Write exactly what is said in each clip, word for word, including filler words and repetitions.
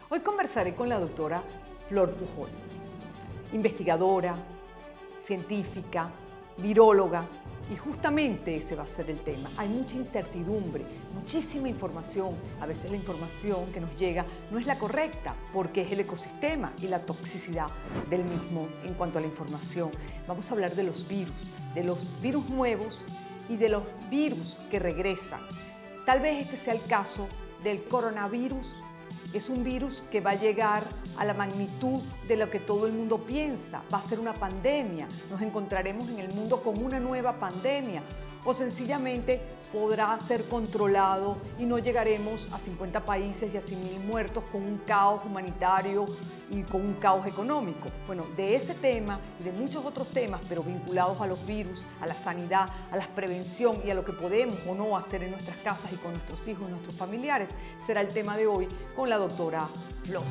Hoy conversaré con la doctora Flor Pujol, investigadora, científica, viróloga, y justamente ese va a ser el tema. Hay mucha incertidumbre, muchísima información. A veces la información que nos llega no es la correcta porque es el ecosistema y la toxicidad del mismo en cuanto a la información. Vamos a hablar de los virus, de los virus nuevos y de los virus que regresan. Tal vez este sea el caso del coronavirus. Es un virus que va a llegar a la magnitud de lo que todo el mundo piensa. Va a ser una pandemia. Nos encontraremos en el mundo con una nueva pandemia. O sencillamente podrá ser controlado y no llegaremos a cincuenta países y a cien mil muertos con un caos humanitario y con un caos económico. Bueno, de ese tema y de muchos otros temas, pero vinculados a los virus, a la sanidad, a la prevención y a lo que podemos o no hacer en nuestras casas y con nuestros hijos y nuestros familiares, será el tema de hoy con la doctora Flor.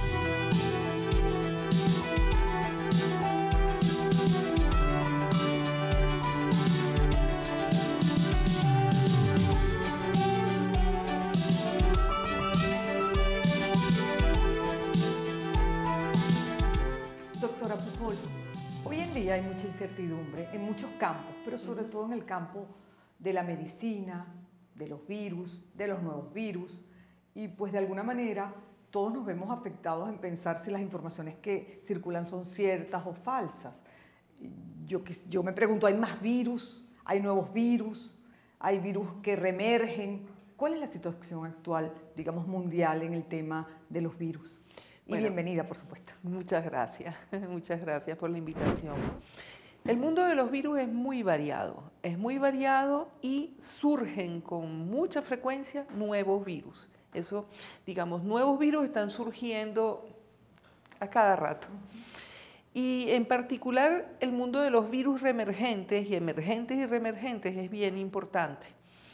Doctora Pujol, hoy en día hay mucha incertidumbre en muchos campos, pero sobre todo en el campo de la medicina, de los virus, de los nuevos virus, y pues de alguna manera todos nos vemos afectados en pensar si las informaciones que circulan son ciertas o falsas. Yo, yo me pregunto, ¿hay más virus? ¿Hay nuevos virus? ¿Hay virus que reemergen? ¿Cuál es la situación actual, digamos, mundial en el tema de los virus? Y bueno, bienvenida, por supuesto. Muchas gracias, muchas gracias por la invitación. El mundo de los virus es muy variado, es muy variado y surgen con mucha frecuencia nuevos virus. Eso, digamos, nuevos virus están surgiendo a cada rato. Y en particular el mundo de los virus reemergentes y emergentes y reemergentes es bien importante.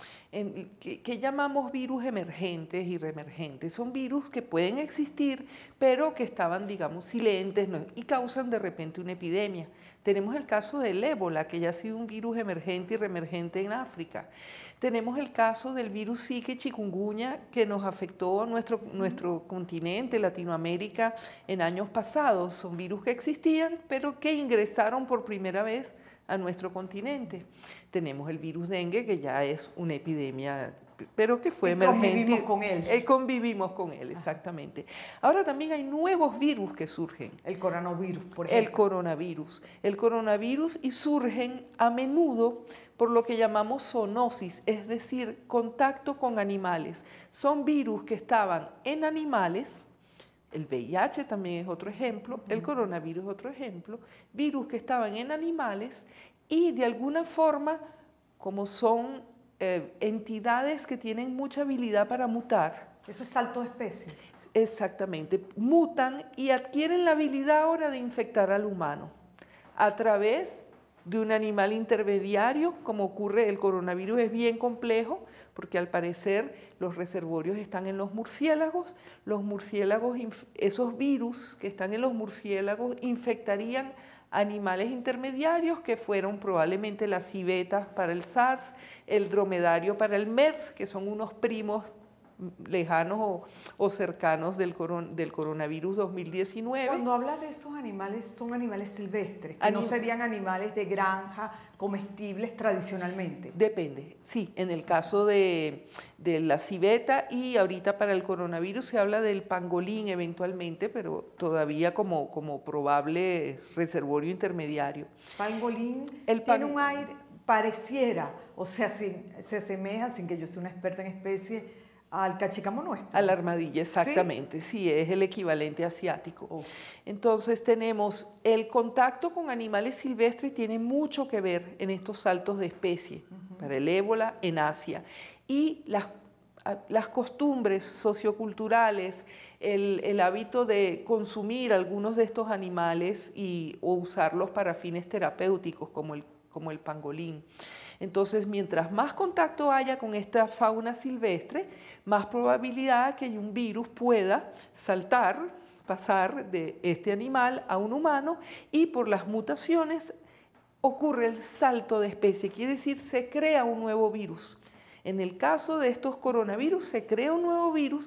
En, que, que llamamos virus emergentes y reemergentes. Son virus que pueden existir, pero que estaban, digamos, silentes, ¿no? Y causan de repente una epidemia. Tenemos el caso del ébola, que ya ha sido un virus emergente y reemergente en África. Tenemos el caso del virus Zika y chikungunya, que nos afectó a nuestro, nuestro continente, Latinoamérica, en años pasados. Son virus que existían, pero que ingresaron por primera vez a nuestro continente. Tenemos el virus dengue, que ya es una epidemia, pero que fue y emergente. Convivimos con él. Eh, convivimos con él, exactamente. Ahora también hay nuevos virus que surgen. El coronavirus, por ejemplo. El coronavirus. El coronavirus y surgen a menudo por lo que llamamos zoonosis, es decir, contacto con animales. Son virus que estaban en animales. El V I H también es otro ejemplo, el coronavirus es otro ejemplo, virus que estaban en animales y de alguna forma, como son eh, entidades que tienen mucha habilidad para mutar. Eso es salto de especies. Exactamente, mutan y adquieren la habilidad ahora de infectar al humano a través de un animal intermediario, como ocurre, el coronavirus es bien complejo, porque al parecer los reservorios están en los murciélagos, los murciélagos, esos virus que están en los murciélagos infectarían animales intermediarios que fueron probablemente las civetas para el SARS, el dromedario para el MERS, que son unos primos lejanos o, o cercanos del, coron, del coronavirus dos mil diecinueve. Cuando habla de esos animales, son animales silvestres, que Anim no serían animales de granja comestibles tradicionalmente. Depende, sí, en el caso de, de la civeta y ahorita para el coronavirus se habla del pangolín eventualmente, pero todavía como, como probable reservorio intermediario. Pangolín el pan... tiene un aire, pareciera, o sea, sin, se asemeja, sin que yo sea una experta en especie, al cachicamo nuestro. A la armadilla, exactamente, sí, sí es el equivalente asiático. Oh. Entonces tenemos el contacto con animales silvestres, tiene mucho que ver en estos saltos de especie, uh-huh. para el ébola en Asia. Y las, las costumbres socioculturales, el, el hábito de consumir algunos de estos animales y, o usarlos para fines terapéuticos, como el, como el pangolín. Entonces, mientras más contacto haya con esta fauna silvestre, más probabilidad que un virus pueda saltar, pasar de este animal a un humano y por las mutaciones ocurre el salto de especie, quiere decir se crea un nuevo virus. En el caso de estos coronavirus se crea un nuevo virus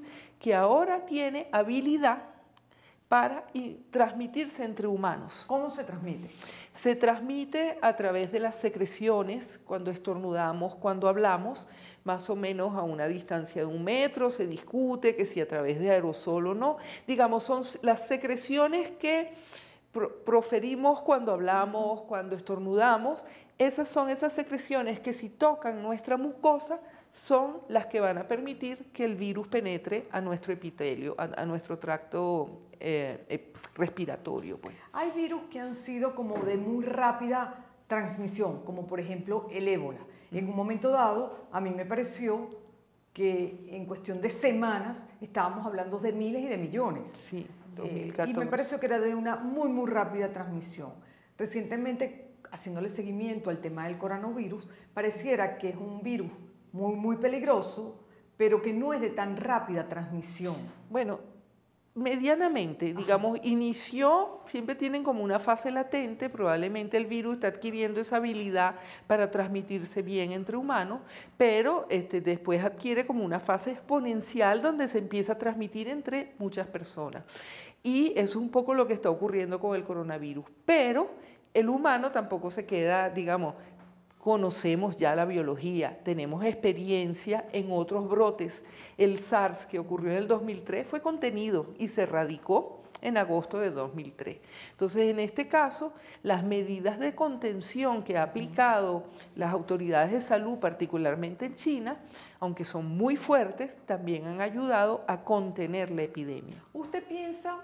que ahora tiene habilidad para transmitirse entre humanos. ¿Cómo se transmite? Se transmite a través de las secreciones, cuando estornudamos, cuando hablamos, más o menos a una distancia de un metro, se discute que si a través de aerosol o no. Digamos, son las secreciones que proferimos cuando hablamos, cuando estornudamos. Esas son esas secreciones que si tocan nuestra mucosa, son las que van a permitir que el virus penetre a nuestro epitelio, a, a nuestro tracto eh, respiratorio. Pues. Hay virus que han sido como de muy rápida transmisión, como por ejemplo el ébola. En un momento dado, a mí me pareció que en cuestión de semanas estábamos hablando de miles y de millones. Sí, dos mil catorce. Eh, y me pareció que era de una muy, muy rápida transmisión. Recientemente, haciéndole seguimiento al tema del coronavirus, pareciera que es un virus muy, muy peligroso, pero que no es de tan rápida transmisión. Bueno, medianamente, digamos, Ajá. inició, siempre tienen como una fase latente, probablemente el virus está adquiriendo esa habilidad para transmitirse bien entre humanos, pero este, después adquiere como una fase exponencial donde se empieza a transmitir entre muchas personas. Y eso es un poco lo que está ocurriendo con el coronavirus, pero el humano tampoco se queda, digamos, conocemos ya la biología, tenemos experiencia en otros brotes. El SARS, que ocurrió en el dos mil tres, fue contenido y se erradicó en agosto de dos mil tres. Entonces, en este caso, las medidas de contención que ha aplicado las autoridades de salud, particularmente en China, aunque son muy fuertes, también han ayudado a contener la epidemia. ¿Usted piensa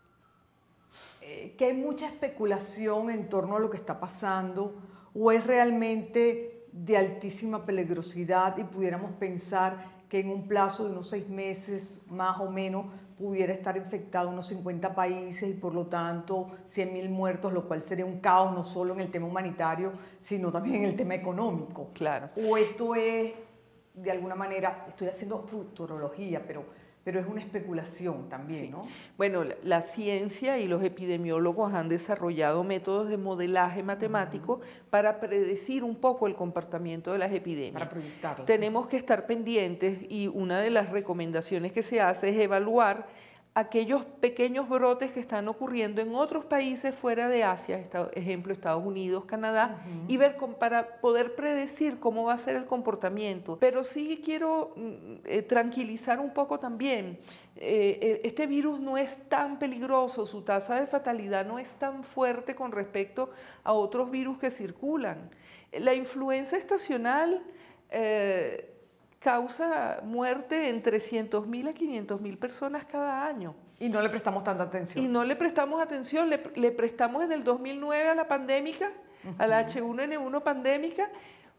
eh, que hay mucha especulación en torno a lo que está pasando, o es realmente de altísima peligrosidad y pudiéramos pensar que en un plazo de unos seis meses más o menos pudiera estar infectado unos cincuenta países y por lo tanto cien mil muertos, lo cual sería un caos no solo en el tema humanitario, sino también en el tema económico? Claro. O esto es, de alguna manera, estoy haciendo futurología, pero... pero es una especulación también, sí. ¿no? Bueno, la, la ciencia y los epidemiólogos han desarrollado métodos de modelaje matemático uh-huh. para predecir un poco el comportamiento de las epidemias. Para proyectarlo. Tenemos que estar pendientes y una de las recomendaciones que se hace es evaluar aquellos pequeños brotes que están ocurriendo en otros países fuera de Asia, ejemplo Estados Unidos, Canadá, uh-huh. y ver con, para poder predecir cómo va a ser el comportamiento. Pero sí quiero eh, tranquilizar un poco también, eh, este virus no es tan peligroso, su tasa de fatalidad no es tan fuerte con respecto a otros virus que circulan. La influenza estacional eh, causa muerte en trescientos mil a quinientos mil personas cada año. Y no le prestamos tanta atención. Y no le prestamos atención, le, le prestamos en el dos mil nueve a la pandémica, uh-huh. a la H uno N uno pandémica,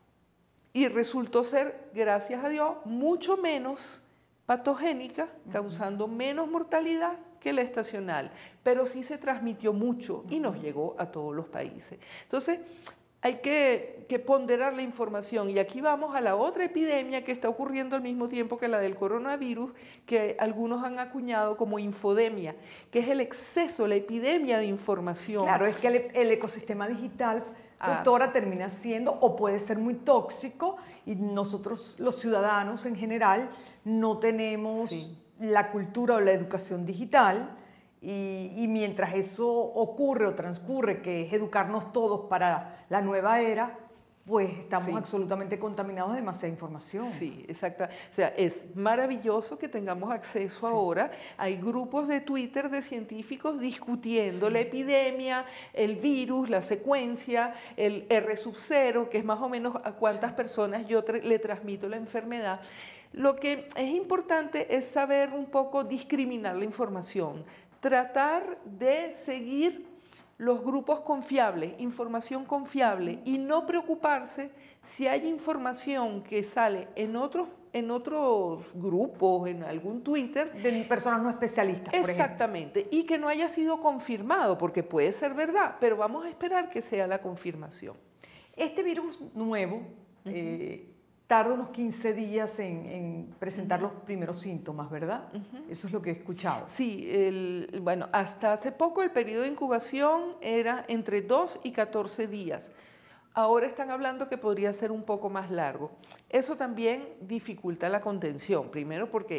y resultó ser, gracias a Dios, mucho menos patogénica, uh-huh. causando menos mortalidad que la estacional, pero sí se transmitió mucho y nos llegó a todos los países. Entonces, hay que, que ponderar la información y aquí vamos a la otra epidemia que está ocurriendo al mismo tiempo que la del coronavirus, que algunos han acuñado como infodemia, que es el exceso, la epidemia de información. Claro, es que el, el ecosistema digital, doctora, ah. termina siendo o puede ser muy tóxico y nosotros los ciudadanos en general no tenemos sí. la cultura o la educación digital. Y, y mientras eso ocurre o transcurre, que es educarnos todos para la nueva era, pues estamos sí. absolutamente contaminados de demasiada información. Sí, exacto. O sea, es maravilloso que tengamos acceso sí. ahora. Hay grupos de Twitter de científicos discutiendo sí. la epidemia, el virus, la secuencia, el R sub cero, que es más o menos a cuántas personas yo tra- le transmito la enfermedad. Lo que es importante es saber un poco discriminar la información. Tratar de seguir los grupos confiables, información confiable y no preocuparse si hay información que sale en otros, en otros grupos, en algún Twitter. De personas no especialistas, por exactamente, ejemplo. Y que no haya sido confirmado, porque puede ser verdad, pero vamos a esperar que sea la confirmación. Este virus nuevo uh-huh. eh, tarda unos quince días en, en presentar uh-huh. los primeros síntomas, ¿verdad? Uh-huh. Eso es lo que he escuchado. Sí, el, bueno, hasta hace poco el periodo de incubación era entre dos y catorce días. Ahora están hablando que podría ser un poco más largo. Eso también dificulta la contención, primero porque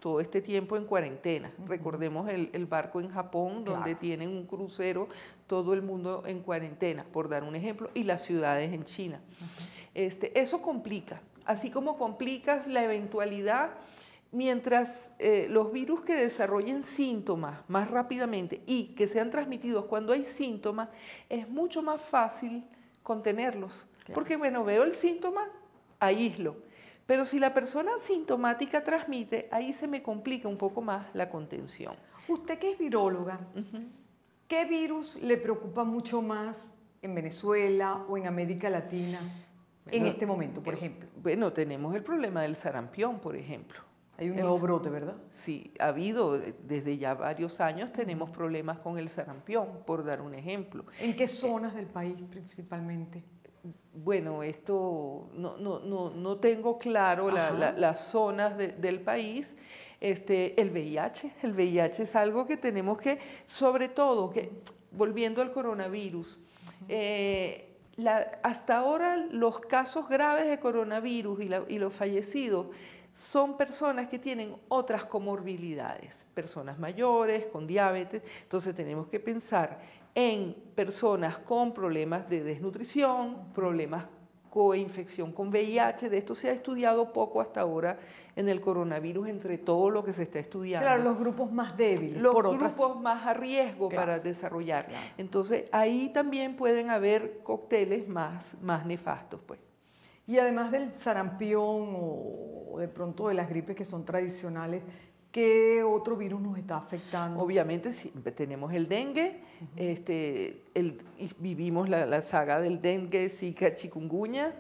todo este tiempo en cuarentena. Uh-huh. Recordemos el, el barco en Japón, donde claro. tienen un crucero, todo el mundo en cuarentena, por dar un ejemplo, y las ciudades en China. Uh-huh. este, eso complica, así como complicas la eventualidad, mientras eh, los virus que desarrollen síntomas más rápidamente y que sean transmitidos cuando hay síntomas, es mucho más fácil contenerlos. Claro. Porque, bueno, veo el síntoma, aíslo. Pero si la persona asintomática transmite, ahí se me complica un poco más la contención. Usted que es viróloga, uh-huh. ¿qué virus le preocupa mucho más en Venezuela o en América Latina bueno, en este momento, por ejemplo? Bueno, tenemos el problema del sarampión, por ejemplo. Hay un nuevo brote, ¿verdad? Sí, ha habido, desde ya varios años tenemos problemas con el sarampión, por dar un ejemplo. ¿En qué zonas del país principalmente? Bueno, esto no, no, no, no tengo claro la, la, las zonas de, del país. Este, el V I H, el V I H es algo que tenemos que, sobre todo, que volviendo al coronavirus, uh-huh. eh, la, hasta ahora los casos graves de coronavirus y, la, y los fallecidos son personas que tienen otras comorbilidades, personas mayores, con diabetes, entonces tenemos que pensar en personas con problemas de desnutrición, problemas coinfección con V I H, de esto se ha estudiado poco hasta ahora en el coronavirus, entre todo lo que se está estudiando. Claro, los grupos más débiles. Los por grupos otras... más a riesgo claro. para desarrollar. Claro. Entonces, ahí también pueden haber cócteles más, más nefastos, pues. Y además del sarampión o de pronto de las gripes que son tradicionales, ¿qué otro virus nos está afectando? Obviamente sí, tenemos el dengue, uh-huh. este, el, vivimos la, la saga del dengue, zika, chikungunya,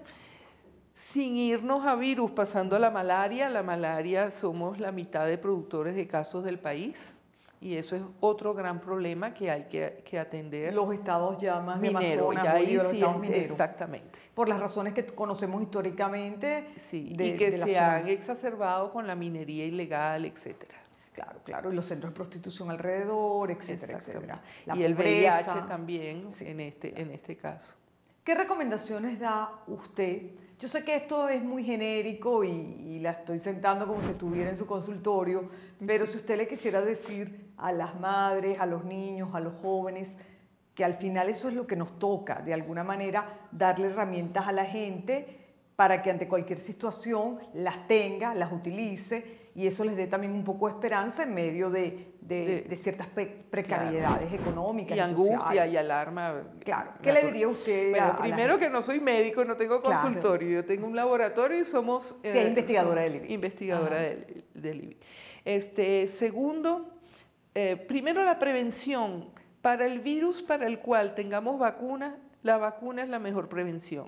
sin irnos a virus, pasando a la malaria. La malaria somos la mitad de productores de casos del país y eso es otro gran problema que hay que, que atender. Los estados ya más de minero, Amazonas, ya ahí los sí, estados mineros. Exactamente. Por las razones que conocemos históricamente. Sí, de, y que de se han exacerbado con la minería ilegal, etcétera. Claro, claro, y los centros de prostitución alrededor, etcétera, etcétera. La y el V I H también sí. en, este, en este caso. ¿Qué recomendaciones da usted? Yo sé que esto es muy genérico y, y la estoy sentando como si estuviera en su consultorio, pero si usted le quisiera decir a las madres, a los niños, a los jóvenes, que al final eso es lo que nos toca, de alguna manera darle herramientas a la gente para que ante cualquier situación las tenga, las utilice y eso les dé también un poco de esperanza en medio de, de, de, de ciertas precariedades claro. económicas y, y angustia sociales. Y alarma. Claro, ¿qué le diría usted? Bueno, a, primero a que no soy médico, no tengo consultorio, claro. yo tengo un laboratorio y somos... Sí, eh, investigadora del I B I. Investigadora del, del I B I. Este, segundo, eh, primero la prevención. Para el virus para el cual tengamos vacuna, la vacuna es la mejor prevención.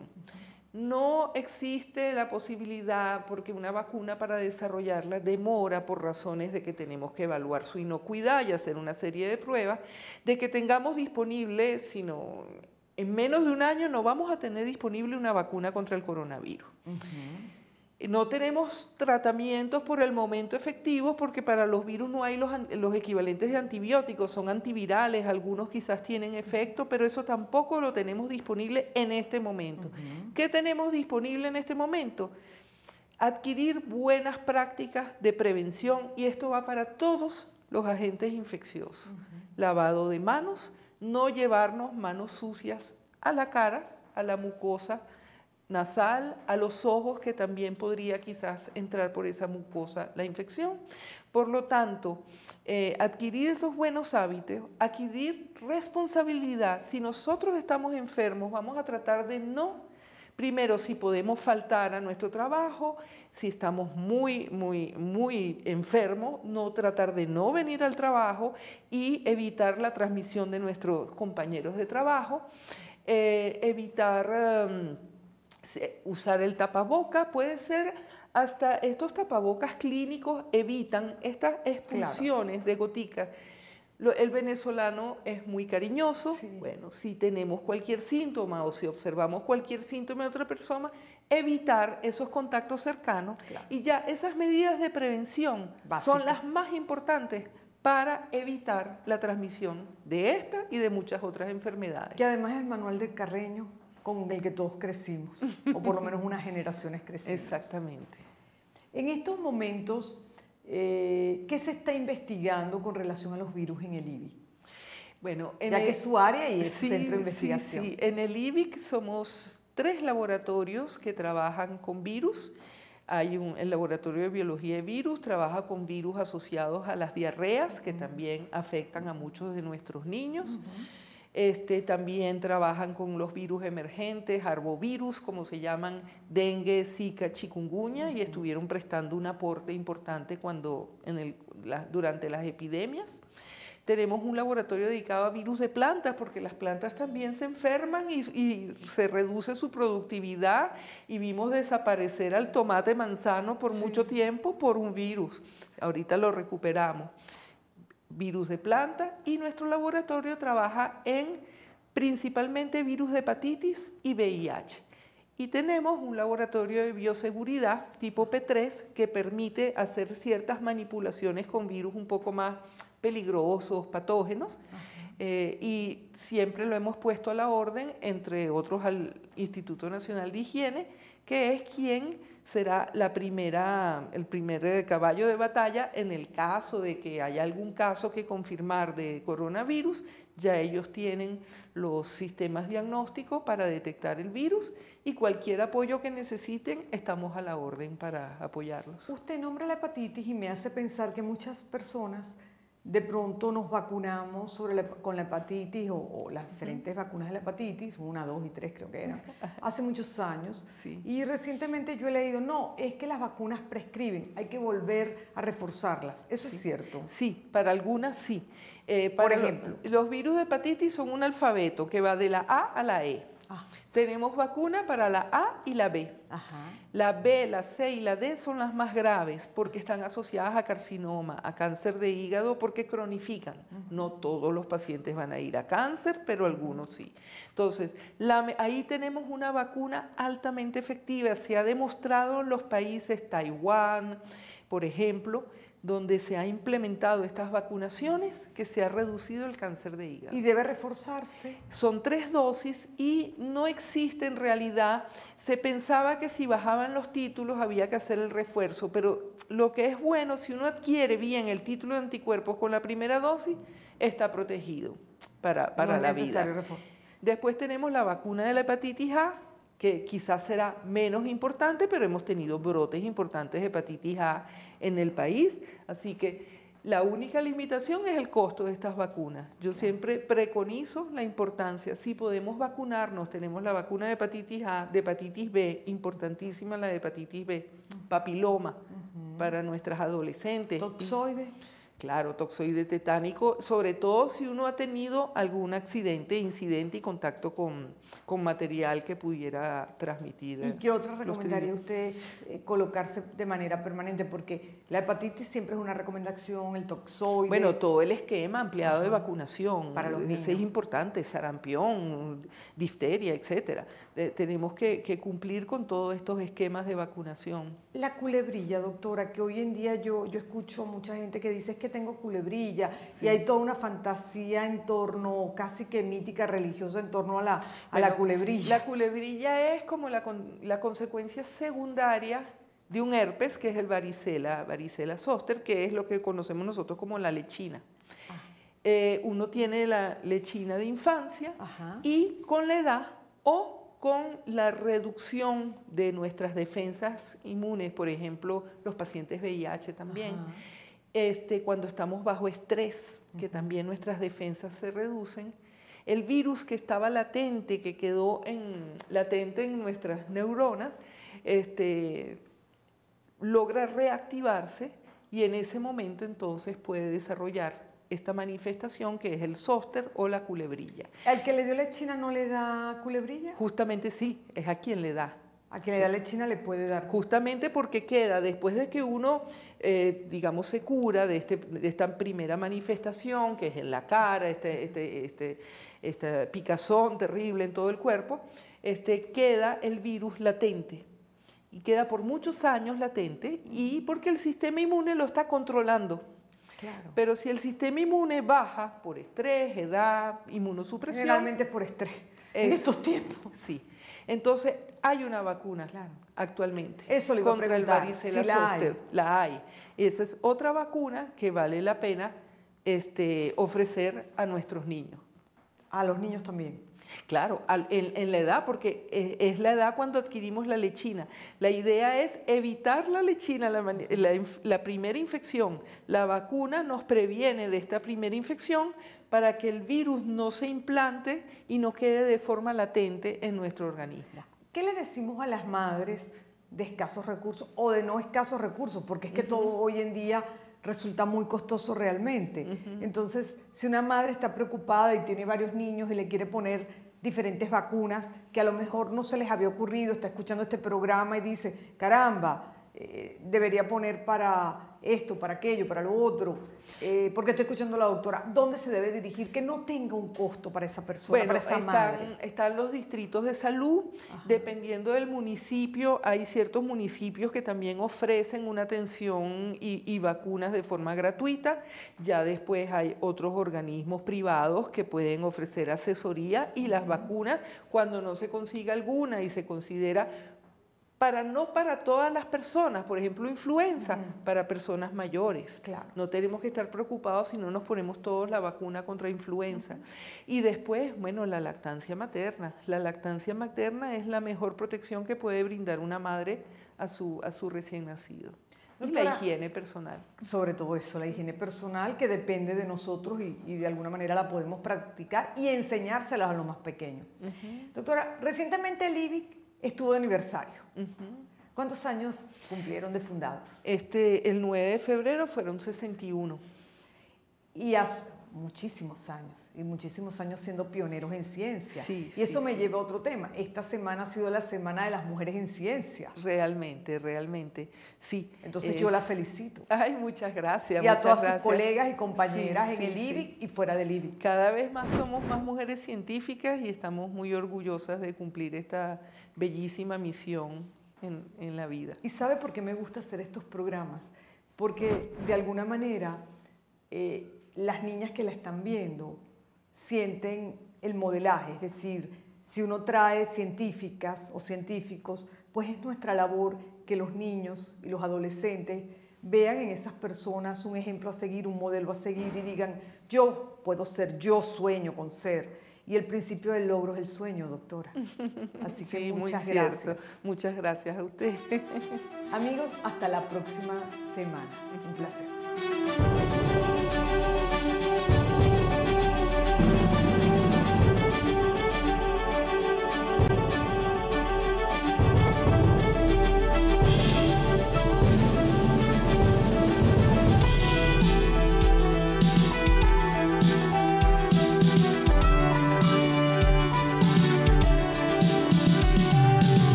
No existe la posibilidad, porque una vacuna para desarrollarla demora por razones de que tenemos que evaluar su inocuidad y hacer una serie de pruebas, de que tengamos disponible, sino en menos de un año no vamos a tener disponible una vacuna contra el coronavirus. Uh-huh. No tenemos tratamientos por el momento efectivos porque para los virus no hay los, los equivalentes de antibióticos, son antivirales, algunos quizás tienen efecto, pero eso tampoco lo tenemos disponible en este momento. Uh-huh. ¿Qué tenemos disponible en este momento? Adquirir buenas prácticas de prevención y esto va para todos los agentes infecciosos. Uh-huh. Lavado de manos, no llevarnos manos sucias a la cara, a la mucosa nasal, a los ojos, que también podría quizás entrar por esa mucosa la infección. Por lo tanto, eh, adquirir esos buenos hábitos, adquirir responsabilidad. Si nosotros estamos enfermos, vamos a tratar de no, primero, si podemos faltar a nuestro trabajo, si estamos muy, muy, muy enfermos, no tratar de no venir al trabajo y evitar la transmisión de nuestros compañeros de trabajo, eh, evitar... Um, usar el tapaboca, puede ser hasta estos tapabocas clínicos evitan estas expulsiones claro. de goticas. El venezolano es muy cariñoso, sí. Bueno, si tenemos cualquier síntoma o si observamos cualquier síntoma de otra persona, evitar esos contactos cercanos claro. Y ya esas medidas de prevención Básica. Son las más importantes para evitar la transmisión de esta y de muchas otras enfermedades. Que además es el manual de Carreño con el que todos crecimos, o por lo menos unas generaciones crecimos. Exactamente. En estos momentos Eh, ¿Qué se está investigando con relación a los virus en el I B I? Bueno, en ya el, que es su área y es sí, centro de investigación. Sí, sí. En el I B I C somos tres laboratorios que trabajan con virus. Hay un, el laboratorio de biología de virus, trabaja con virus asociados a las diarreas, que también afectan a muchos de nuestros niños. Uh-huh. Este, también trabajan con los virus emergentes, arbovirus, como se llaman, dengue, zika, chikungunya, uh-huh. y estuvieron prestando un aporte importante cuando, en el, la, durante las epidemias. Tenemos un laboratorio dedicado a virus de plantas, porque las plantas también se enferman y, y se reduce su productividad, y vimos desaparecer al tomate manzano por sí. mucho tiempo por un virus. Ahorita lo recuperamos. Virus de planta, y nuestro laboratorio trabaja en principalmente virus de hepatitis y V I H. Y tenemos un laboratorio de bioseguridad tipo P tres que permite hacer ciertas manipulaciones con virus un poco más peligrosos, patógenos, eh, y siempre lo hemos puesto a la orden, entre otros al Instituto Nacional de Higiene, que es quien será la primera, el primer caballo de batalla en el caso de que haya algún caso que confirmar de coronavirus. Ya ellos tienen los sistemas diagnósticos para detectar el virus, y cualquier apoyo que necesiten estamos a la orden para apoyarlos. Usted nombra la hepatitis y me hace pensar que muchas personas de pronto nos vacunamos sobre la, con la hepatitis o, o las diferentes vacunas de la hepatitis, una, dos y tres creo que eran, hace muchos años. Sí. Y recientemente yo he leído, no, es que las vacunas prescriben, hay que volver a reforzarlas. ¿Eso sí. es cierto? Sí, para algunas sí. Eh, para Por ejemplo. Los, los virus de hepatitis son un alfabeto que va de la A a la E. Ah. Tenemos vacuna para la A y la B. Ajá. La B, la C y la D son las más graves porque están asociadas a carcinoma, a cáncer de hígado, porque cronifican. Uh-huh. No todos los pacientes van a ir a cáncer, pero algunos sí. Entonces, la, ahí tenemos una vacuna altamente efectiva. Se ha demostrado en los países Taiwán, por ejemplo, donde se ha implementado estas vacunaciones, que se ha reducido el cáncer de hígado. ¿Y debe reforzarse? Son tres dosis y no existe en realidad. Se pensaba que si bajaban los títulos había que hacer el refuerzo, pero lo que es bueno, si uno adquiere bien el título de anticuerpos con la primera dosis, está protegido para, para no la vida. Reforzar. Después tenemos la vacuna de la hepatitis A, que quizás será menos importante, pero hemos tenido brotes importantes de hepatitis A en el país, así que la única limitación es el costo de estas vacunas. Yo siempre preconizo la importancia, si podemos vacunarnos, tenemos la vacuna de hepatitis A, de hepatitis B, importantísima la de hepatitis B, papiloma, uh-huh. para nuestras adolescentes. ¿Toxoide? Claro, toxoide tetánico, sobre todo si uno ha tenido algún accidente, incidente y contacto con, con material que pudiera transmitir. ¿Y qué otra recomendaría usted eh, colocarse de manera permanente? Porque la hepatitis siempre es una recomendación, el toxoide. Bueno, todo el esquema ampliado uh-huh. de vacunación. Para los niños. Ese es importante, sarampión, difteria, etcétera. Eh, tenemos que, que cumplir con todos estos esquemas de vacunación. La culebrilla, doctora, que hoy en día yo, yo escucho mucha gente que dice que tengo culebrilla, sí. y hay toda una fantasía en torno, casi que mítica, religiosa, en torno a la, a bueno, la culebrilla. La culebrilla es como la, la consecuencia secundaria de un herpes, que es el varicela, varicela zoster, que es lo que conocemos nosotros como la lechina. Ah. Eh, uno tiene la lechina de infancia, ajá. y con la edad o con la reducción de nuestras defensas inmunes, por ejemplo, los pacientes V I H también, ajá. Este, cuando estamos bajo estrés, que uh-huh. también nuestras defensas se reducen, el virus que estaba latente, que quedó en, latente en nuestras neuronas, este, logra reactivarse, y en ese momento entonces puede desarrollar esta manifestación que es el zóster o la culebrilla. ¿Al que le dio lechina no le da culebrilla? Justamente sí, es a quien le da. A quien le da lechina le puede dar. Justamente porque queda, después de que uno, eh, digamos, se cura de, este, de esta primera manifestación, que es en la cara, este, este, este, esta picazón terrible en todo el cuerpo, este, queda el virus latente. Y queda por muchos años latente, y porque el sistema inmune lo está controlando. Claro. Pero si el sistema inmune baja por estrés, edad, inmunosupresión... Generalmente por estrés, en estos tiempos. Sí. Entonces, hay una vacuna Claro. actualmente Eso le iba a contra el preguntar, varicela si la hay. zóster. La hay. Esa es otra vacuna que vale la pena este, ofrecer a nuestros niños. A los niños también. Claro, al- en, en la edad, porque es, es la edad cuando adquirimos la lechina. La idea es evitar la lechina, la, mani- la inf- la primera infección. La vacuna nos previene de esta primera infección para que el virus no se implante y no quede de forma latente en nuestro organismo. ¿Qué le decimos a las madres de escasos recursos o de no escasos recursos? Porque es que todo hoy en día resulta muy costoso realmente. Entonces, si una madre está preocupada y tiene varios niños y le quiere poner diferentes vacunas que a lo mejor no se les había ocurrido, está escuchando este programa y dice, caramba, eh, debería poner para esto, para aquello, para lo otro, eh, porque estoy escuchando a la doctora, ¿dónde se debe dirigir? Que no tenga un costo para esa persona, Bueno, para esa madre. están, están los distritos de salud, Ajá. dependiendo del municipio, hay ciertos municipios que también ofrecen una atención y, y vacunas de forma gratuita, ya después hay otros organismos privados que pueden ofrecer asesoría y las vacunas cuando no se consiga alguna y se considera para no para todas las personas, por ejemplo, influenza, Ujú. para personas mayores. Claro. No tenemos que estar preocupados si no nos ponemos todos la vacuna contra influenza. Y después, bueno, la lactancia materna. La lactancia materna es la mejor protección que puede brindar una madre a su, a su recién nacido. Y la Doctora, higiene personal. sobre todo eso, la higiene personal que depende de nosotros y, y de alguna manera la podemos practicar y enseñárselas a los más pequeños. Ujú, Doctora, recientemente el I V I C estuvo de aniversario. ujú. ¿Cuántos años cumplieron de fundados? Este, el nueve de febrero fueron sesenta y uno. Y hace muchísimos años, y muchísimos años siendo pioneros en ciencia. Sí, y eso sí, me sí. lleva a otro tema. Esta semana ha sido la Semana de las Mujeres en Ciencia. Realmente, realmente, sí. Entonces Es- yo la felicito. Ay, muchas gracias. Y a muchas todas sus gracias. colegas y compañeras Sí, en sí, el sí. I V I C y fuera del I V I C. Cada vez más somos más mujeres científicas y estamos muy orgullosas de cumplir esta bellísima misión en, en la vida. ¿Y sabe por qué me gusta hacer estos programas? Porque de alguna manera eh, las niñas que la están viendo sienten el modelaje, es decir, si uno trae científicas o científicos, pues es nuestra labor que los niños y los adolescentes vean en esas personas un ejemplo a seguir, un modelo a seguir y digan, yo puedo ser, yo sueño con ser. Y el principio del logro es el sueño, doctora. Así que Sí, muy muchas cierto. gracias. Muchas gracias a usted. Amigos, hasta la próxima semana. Un placer.